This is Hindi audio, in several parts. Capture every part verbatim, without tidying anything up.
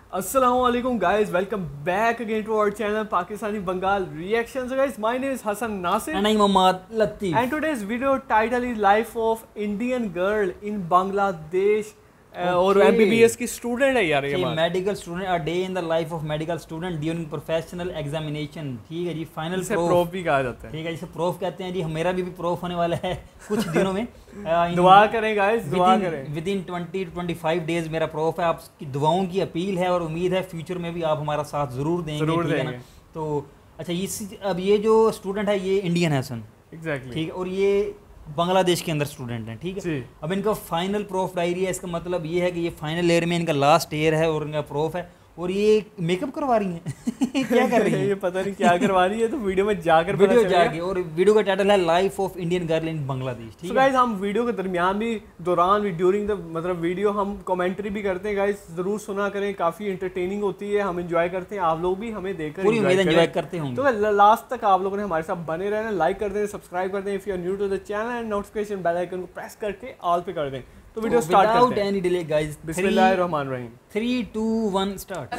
Assalamualaikum guys, welcome back again to our channel Pakistani Bengal Reactions. So guys, my name is Hassan Nasir and I'm Ahmad Latif. And today's video title is Life of Indian Girl in Bangladesh. और M B B S की स्टूडेंट है यार ये medical student a day in the life of medical student during professional examination. ठीक है जी, फाइनल प्रूफ प्रूफ भी कहा जाता है। ठीक है, जिसे प्रूफ कहते हैं जी। मेरा भी, भी प्रूफ होने वाला है कुछ दिनों में। दुआ करें गाइस, दुआ करें। Within twenty two twenty five days मेरा प्रूफ है। आपकी दुआओं की अपील है और उम्मीद है फ्यूचर में भी आप हमारा साथ जरूर देंगे। जरूर देंगे ना? तो अच्छा, इस अब ये जो स्टूडेंट है ये इंडियन है सन। एग्जैक्टली ठीक है, और ये बांग्लादेश के अंदर स्टूडेंट हैं। ठीक है, अब इनका फाइनल प्रूफ डायरी है। इसका मतलब ये है कि ये फाइनल ईयर में इनका लास्ट ईयर है और इनका प्रूफ है। और ये मेकअप करवा रही हैं क्या कर रही है ये पता नहीं क्या करवा रही है, तो वीडियो में जाकर वीडियो जाके। और वीडियो का टाइटल है life of Indian girl in Bangladesh. ठीक है गाइस, हम वीडियो के दरमियान भी, दौरान भी, ड्यूरिंग द मतलब वीडियो हम कमेंट्री भी करते हैं गाइस, जरूर सुना करें। काफी एंटरटेनिंग होती है, हम एंजॉय करते हैं, आप लोग भी हमें देखकर पूरी उम्मीद एंजॉय करते होंगे। तो लास्ट तक आप लोगों ने हमारे साथ बने रहना, लाइक कर दें, सब्सक्राइब कर दें if you are new to the channel, and notification bell icon को प्रेस करके ऑल पे कर दें। तो वीडियो स्टार्ट करते हैं विदाउट एनी डिले गाइस। बिस्मिल्लाहिर्रहमानिर्रहीम। Three two one start.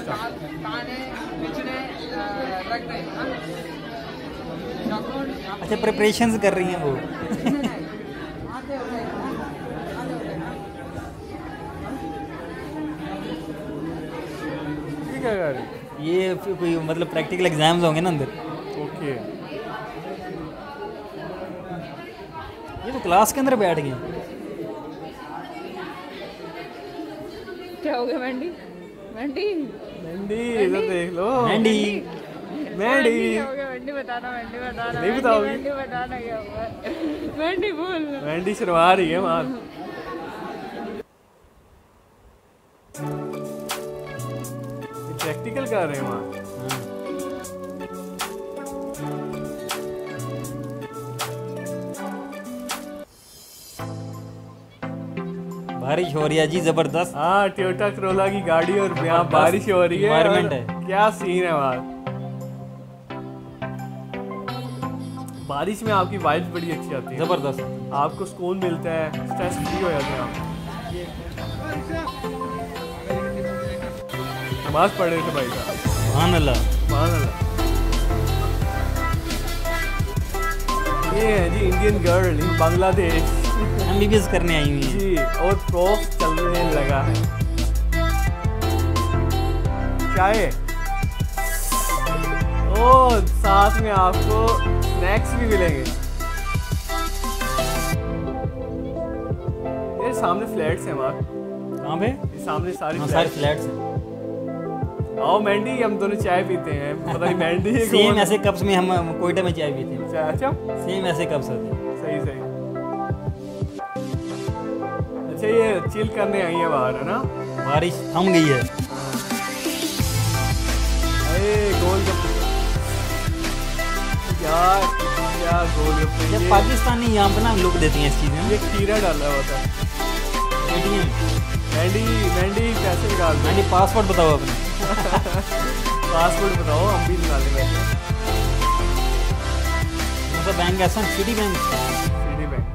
अच्छा, प्रिपरेशंस कर रही हैं वो। ठीक है यार, ये कोई मतलब प्रैक्टिकल एग्जाम्स होंगे ना अंदर। ओके, ये तो क्लास के अंदर बैठ गए। क्या हो गया मैंडी? मैंडी मैंडी इधर देख लो। मैंडी मैंडी हो गया। मैंडी बताना, मैंडी बताना। नहीं बताओगी? मैंडी बताना क्या हुआ? मैंडी बोल। मैंडी शर्मा रही है मां। प्रैक्टिकल कर रहे हैं मां। बारिश हो रही है जी जबरदस्त। हाँ, टोयोटा करोला की गाड़ी और यहाँ बारिश हो रही है। एनवायरनमेंट है, क्या सीन है वहाँ। बारिश में आपकी वाइब्स बड़ी अच्छी आती है, जबरदस्त। आपको सुकून मिलता है, स्ट्रेस फ्री हो जाते हैं आप। नमाज पढ़ रहे थे भाई साहब। सुभान अल्लाह, सुभान अल्लाह। ये है जी Indian girl in Bangladesh, M B B S करने आई हुई है जी, और प्रूफ चलने लगा है। चाय और साथ में आपको स्नैक्स भी मिलेंगे। ये सामने फ्लैट्स हैं हमारे। कहाँ पे? ये सामने सारी सारे फ्लैट्स हैं। आओ मैंडी, हम दोनों चाय पीते हैं। पता नहीं मैंडी है सेम ऐसे कप्स में हम कोयटा में चाय पीते हैं। अच्छा, सेम ऐसे कप्स होते हैं। सही सही। अच्छा, ये चिल करने आई है बाहर, है ना? बारिश थम गई है। अरे गोलगप्पे यार, क्या गोलगप्पे। जब पाकिस्तानी यहाँ पे ना लुक देती हैं इस चीज़ में। ये खीरा डाला हुआ था। एटीएम मैंडी मैंडी पैसे निकाल दो। मैंडी पासवर्ड बताओ अपना। पासवर्ड बताओ, हम भी निकालें पैसे। कौन बैंक ऐसा? Citi bank. Citi bank,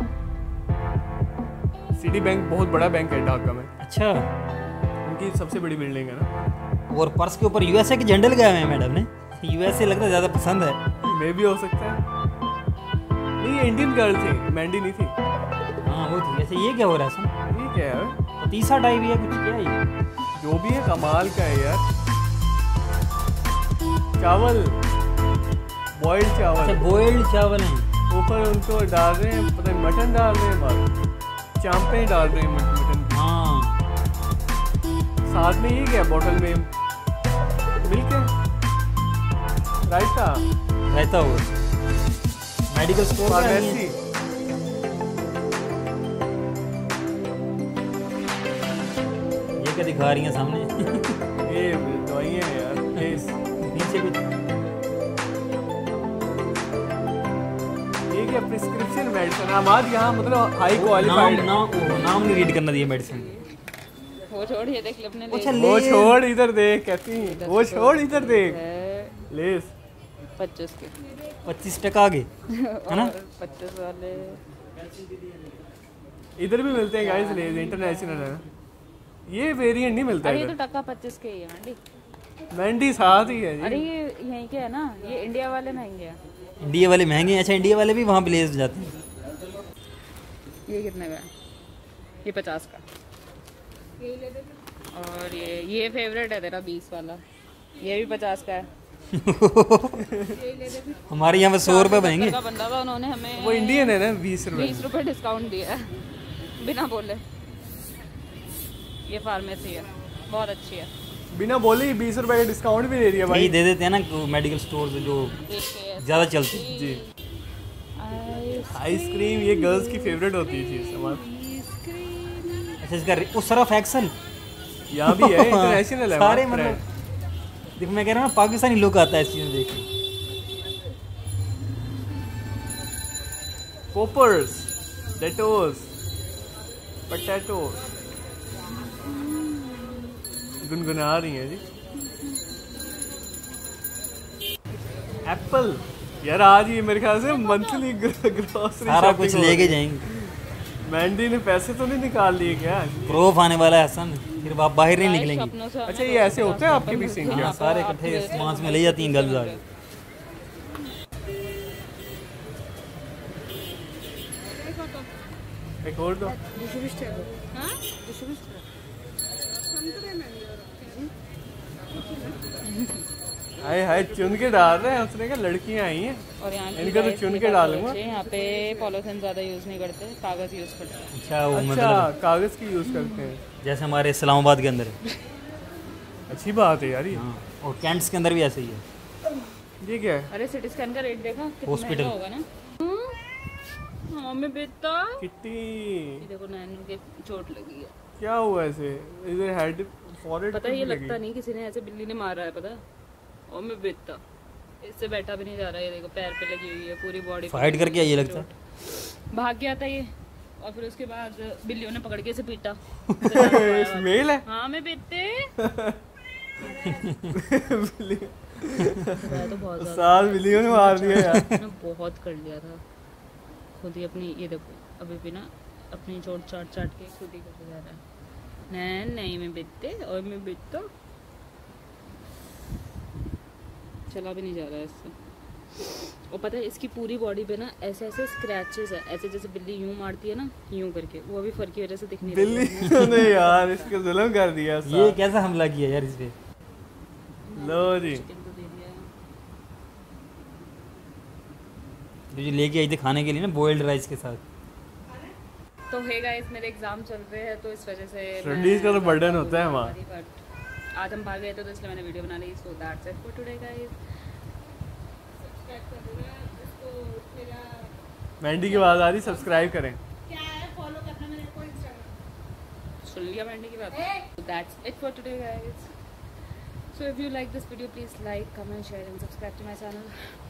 Citi bank बहुत बड़ा बैंक है ढाका में। अच्छा, उनकी सबसे बड़ी बिल्डिंग है ना। और पर्स के ऊपर यूएसए के झंडे लगाए हुए हैं मैडम ने। यूएसए लगता है ज़्यादा पसंद है। मे भी हो सकता है। नहीं, ये इंडियन गर्ल थी, मैंडी नहीं थी। हाँ वो थी। अच्छा, ये क्या हो रहा है सर? ये क्या है? पतीसा टाइप है कुछ, क्या है ये? जो भी है कमाल का है यार। चावल, बॉइल्ड चावल। अच्छा, बॉइल्ड चावल हैं। ऊपर उनको डाल रहे हैं, पता नहीं मटन डाल रहे हैं, बाहर चांपे डाल रहे हैं मटन। हाँ, साथ में ये क्या बोतल में मिल्क है, रायता रायता हो मेडिकल स्टोर का है। ये क्या दिखा रही हैं सामने? ये दवाइयाँ हैं यार। नीचे कुछ ये क्या प्रिस्क्रिप्शन मेडिसिन हमारे यहाँ, मतलब हाई क्वालिफाइड। नाम नाम नाम नहीं रीड करना दिया मेडिसिन। वो छोड़, ये देख ले अपने अच्छा, वो छोड़ इधर देख, कहती हैं वो छोड़ इधर देख। लेस पच्चीस के पच्चीस टका आगे है ना? पच्चीस वाले इधर भी मिलते हैं गाइस, लेस इंटरनेशनल है। ये वेरिएंट नहीं मिलता अरे ये इधर। तो टक्का पच्चीस के ही है मंडी। मंडी साथ ही है अरे जी। ये यहीं के है ना, ये इंडिया वाले महंगे हैं। इंडिया वाले महंगे हैं। अच्छा इंडिया वाले भी वहाँ पे ले जाते हैं। ये कितने का है? ये पचास का। और ये ये फेवरेट है तेरा बीस वाला, ये भी पचास का है। हमारे यहाँ पे सौ रुपये महंगे। का बंदा था, उन्होंने हमें वो इंडियन है ना, बीस रुपए बीस रुपए डिस्काउंट दिया है बिना बोले। ये फार्मेसी है, बहुत अच्छी है। बिना बोले ही बीस रुपए का डिस्काउंट भी दे रही है भाई भाई। दे देते हैं ना मेडिकल स्टोर से जो ज़्यादा चलते हैं। जी आइसक्रीम ये गर्ल्स की फेवरेट होती है चीज हमारी। अच्छा इसका रे- उस सरफ एक्सल यहाँ भी है, इंटरनेशनल है सारे हमारा मतलब देखो मैं कह रहा हूँ ना पाकिस्तानी लुक आता है इस चीज़ देख के। पोपर्स, डेटोस, पोटैटोस गुनगुना रही हैं जी। एप्पल यार आज ये मेरे ख्याल से मंथली ग्रोसरी सारा कुछ लेके जाएंगे। मैंडी ने पैसे तो नहीं निकाल लिए क्या? प्रूफ आने वाला है हसन, फिर आप बाहर नहीं निकलेंगे। सपनों से अच्छा ये ऐसे होता है आपके भी सिंह हाँ, सारे इकट्ठे मांस में ले जाती हैं गर्ल्स आगे। एक और दो। हाय हाय चुन के डाल रहे हैं, उसने कहा लड़कियां आई हैं और यहाँ की इनका तो guys चुन की के बात डालूंगा। अच्छी है, यहाँ पे पॉलीथिन ज़्यादा यूज़ नहीं करते, कागज़ यूज़ करते हैं। अच्छा वो अच्छा मतलब कागज की यूज करते हैं, जैसे हमारे इस्लामाबाद के अंदर है। अच्छी बात है यार ये। हाँ, और कैंट्स के अंदर भी ऐसे ही है। ये क्या है? अरे सिटी स्कैन का रेट देखा कितना हॉस्पिटल। महंगा होगा ना। हाँ मैं बेटा किट्टी ये देखो नैनू के चोट लगी है। क्या हुआ ऐसे? इधर हेड फॉरहेड पता है ये लगता नहीं किसी ने ऐसे बिल्ली ने मारा है, पता है। और मैं बेटा इससे बैठा भी नहीं जा रहा है, ये देखो पैर पे लगी हुई है, पूरी बॉडी फाइट करके ये लगता है। भाग गया था ये, और फिर उसके बाद बिल्लियों ने पकड़ के इसे पीटा। मेल है। हाँ मैं बेटे बिल्ली मैं तो बहुत ज्यादा साल बिल्लियों ने मार दिया यार। मैंने बहुत कर लिया था खुद ही अपनी। ये देखो अभी भी ना अपनी चोट चाट चाट के खुद ही करके जा रहा है। नहीं नहीं मैं बेटे और मैं बेटा चला भी नहीं जा रहा है इससे। और पता है इसकी पूरी बॉडी पे ना ऐसे ऐसे स्क्रैचेस है, ऐसे जैसे बिल्ली यूं मारती है ना यूं करके, वो अभी फर की वजह से दिखने लगे हैं। बिल्ली ने यार इसको जुल्म कर दिया। ये कैसा हमला किया यार इस पे। लो जी चिकन तो दे दिया है। जो जो लेके आई थी खाने के लिए ना बॉइल्ड राइस के साथ। तो है गाइस मेरे एग्जाम चल रहे हैं तो इस वजह से स्टडीज का तो बर्डन होता है वहाँ। बट आज हम भाग गए थे तो इसलिए मैंने वीडियो बना ली। So that's it for today guys. Mandy की आवाज आ रही, सब्सक्राइब करें। सुन लिया मैंने की बात। So that's it for today guys. So if you like this video please like, comment, share and subscribe to my channel.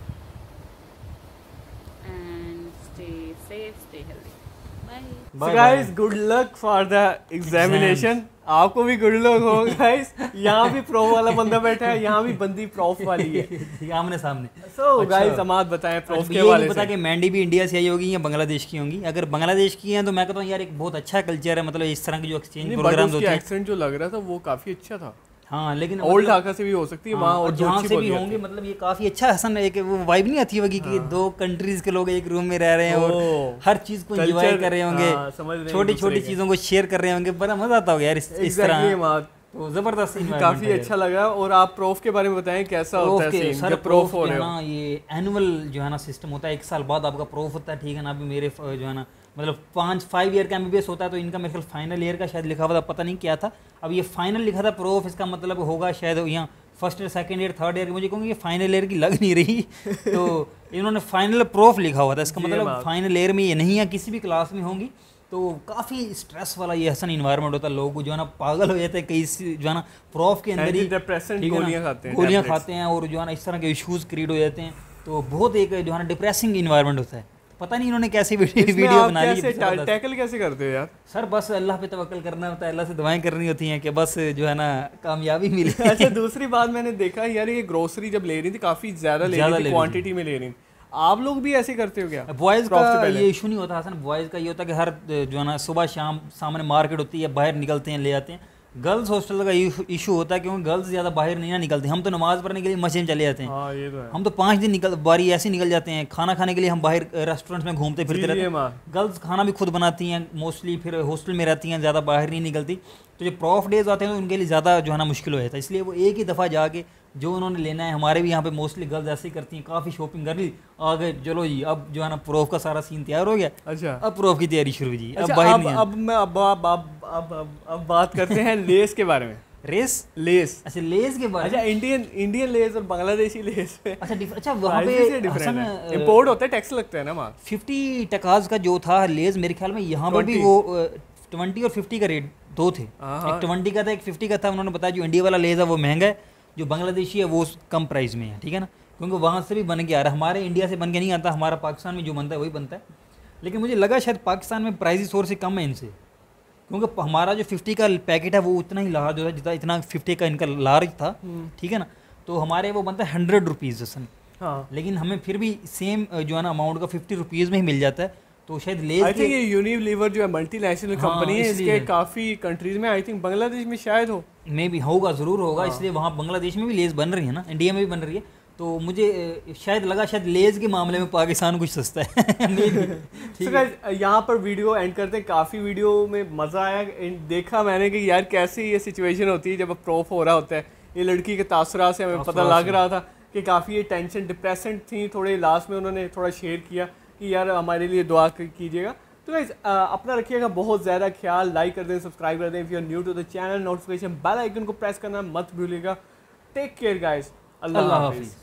And stay safe, stay healthy. Bye. So guys, good luck for the examination. आपको भी गुड लक हो गाइस। यहाँ भी प्रो वाला बंदा बैठा है, यहाँ भी बंदी प्रोफ वाली है आमने सामने। सो गाइस अमाद बताएं प्रोफ के ये वाले नहीं पता से। कि मैंडी भी इंडिया से आई होगी या बांग्लादेश की होंगी। अगर बांग्लादेश की हैं तो मैं कहता हूँ यार एक बहुत अच्छा कल्चर है, मतलब इस तरह के जो एक्सचेंज प्रोग्राम्स होते हैं। एक्सेंट जो लग रहा था वो काफी अच्छा था। हाँ लेकिन ओल्ड ढाका से भी हो सकती है वहाँ, और और जो जहाँ अच्छी से भी बोली होंगे जाती है। मतलब ये काफी अच्छा हसन एक वो वाइब नहीं आती होगी कि दो कंट्रीज के लोग एक रूम में रह रहे हैं और ओ, हर चीज को एंजॉय culture, कर रहे होंगे, हाँ, समझ रहे हैं छोटी एक दूसरे छोटी के। चीजों को शेयर कर रहे होंगे, बड़ा मजा आता होगा यार इस, इस Exactly, तरह अमाद। तो जबरदस्त environment काफी है। अच्छा लगा। और आप प्रोफ के बारे में बताएं कैसा होता है प्रोफ के सीन सर जब प्रोफ प्रोफ हो जो है रहे ना हो? ये एनुअल जो है ना सिस्टम होता है, एक साल बाद आपका प्रोफ होता है, ठीक है ना। अभी मेरे फ- जो है ना मतलब पाँच फाइव ईयर का एमबीबीएस होता है तो इनका मेरे ख्याल फाइनल ईयर का शायद लिखा हुआ था, पता नहीं क्या था। अब ये फाइनल लिखा था प्रोफ, इसका मतलब होगा शायद यहाँ first year second year third year, मुझे कहूँगी ये फाइनल ईयर की लग नहीं रही तो इन्होंने फाइनल प्रोफ लिखा हुआ था, इसका जी, मतलब बात। फाइनल ईयर में ये नहीं है, किसी भी क्लास में होंगी। तो काफ़ी स्ट्रेस वाला ये हसन इन्वायरमेंट होता है, लोग जो है ना पागल हो जाते हैं कई सी- जो है ना प्रोफ के अंदर ही Antidepressant ठीक है ना, गोलियां खाते हैं, गोलियां tablets। खाते हैं और जो है ना इस तरह के इश्यूज क्रिएट हो जाते हैं। तो बहुत एक जो है ना डिप्रेसिंग इन्वायरमेंट होता है। पता नहीं इन्होंने कैसी वीडियो इसमें वीडियो आप बना ली कैसे है, जबरदस्त। टैकल कैसे करते हो यार? सर बस अल्लाह पे तवक्कल करना होता है, अल्लाह से दुआएं करनी होती हैं कि बस जो है ना कामयाबी मिले। अच्छा दूसरी बात मैंने देखा यार ये ग्रोसरी जब ले रही थी काफी ज्यादा ले ज्यादा रही ले थी, रही क्वांटिटी में ले रही थी। आप लोग भी ऐसे करते हो क्या? बॉयज़ Prof से का पहले? ये इशू नहीं होता हसन, बॉयज़ का ये होता है कि हर जो है ना सुबह शाम सामने मार्केट होती है, बाहर निकलते हैं ले आते हैं। गर्ल्स हॉस्टल का इशू होता है क्योंकि गर्ल्स ज़्यादा बाहर नहीं ना निकलते। हम तो नमाज पढ़ने के लिए मस्जिद में चले जाते हैं। हाँ, ये तो है। हम तो पाँच दिन निकल बारी ऐसे निकल जाते हैं, खाना खाने के लिए हम बाहर रेस्टोरेंट्स में घूमते फिरते रहते हैं। गर्ल्स खाना भी खुद बनाती हैं मोस्टली, फिर हॉस्टल में रहती हैं, ज़्यादा बाहर नहीं निकलती। तो जो प्रॉफ डेज आते हैं उनके लिए ज़्यादा जो है ना मुश्किल हो जाता है, इसलिए वो एक ही दफ़ा जाके जो उन्होंने लेना है, हमारे भी यहाँ पे मोस्टली गर्ल्स ऐसे ही करती हैं, काफ़ी शॉपिंग कर ली, आ गए, चलो जी अब जो है ना प्रोफ का सारा सीन तैयार हो गया। अच्छा, अब प्रोफ की तैयारी शुरू जी। अच्छा, अब बाहर नहीं। अब मैं अब अब अब अब अब बात करते हैं लेस के बारे में। रेस लेस, अच्छा लेस के बारे में। अच्छा, इंडियन इंडियन लेस और बांग्लादेशी लेस में अच्छा अच्छा वहाँ पे इंपोर्ट होता है, टैक्स लगता है ना वहाँ। फिफ्टी टकाज का जो था लेस, मेरे ख्याल में यहाँ पर भी वो ट्वेंटी और फिफ्टी का रेट दो थे। एक ट्वेंटी का था, एक फिफ्टी का था। उन्होंने बताया जो इंडिया वाला लेस है वो महंगा है, जो बांग्लादेशी है वो कम प्राइस में है, ठीक है ना, क्योंकि वहाँ से भी बन के आ रहा है। हमारे इंडिया से बन के नहीं आता, हमारा पाकिस्तान में जो बनता है वही बनता है। लेकिन मुझे लगा शायद पाकिस्तान में प्राइस और से कम है इनसे, क्योंकि हमारा जो फिफ्टी का पैकेट है वो उतना ही लार्ज होता है जितना इतना फिफ्टी का इनका लार्ज था, ठीक है ना। तो हमारे वो बनता है हंड्रेड रुपीज़ जैसन। हाँ, लेकिन हमें फिर भी सेम जो है ना अमाउंट का फिफ्टी रुपीज़ में ही मिल जाता है। तो शायद लेस, आई थिंक ये यूनिलीवर जो है मल्टीनेशनल कंपनी है, इसके काफ़ी कंट्रीज में, आई थिंक बांग्लादेश में शायद हो, मे भी होगा, ज़रूर होगा। इसलिए वहाँ बांग्लादेश में भी लेस बन रही है ना, इंडिया में भी बन रही है। तो मुझे शायद लगा शायद लेस के मामले में पाकिस्तान कुछ सस्ता है। ठीक है, यहाँ पर वीडियो एंड करते हैं। काफ़ी वीडियो में मज़ा आया, देखा मैंने कि यार कैसे ये सिचुएशन होती है जब प्रोफ हो रहा होता है। ये लड़की के तासुरात से हमें पता लग रहा था कि काफ़ी ये टेंशन डिप्रेसेंट थी। थोड़े लास्ट में उन्होंने थोड़ा शेयर किया कि यार हमारे लिए दुआ कीजिएगा। तो गाइस अपना रखिएगा बहुत ज़्यादा ख्याल, लाइक कर दें, सब्सक्राइब कर दें। If you are new to the channel, notification bell icon को प्रेस करना मत भूलिएगा। टेक केयर गाइस, अल्लाह हाफिज़।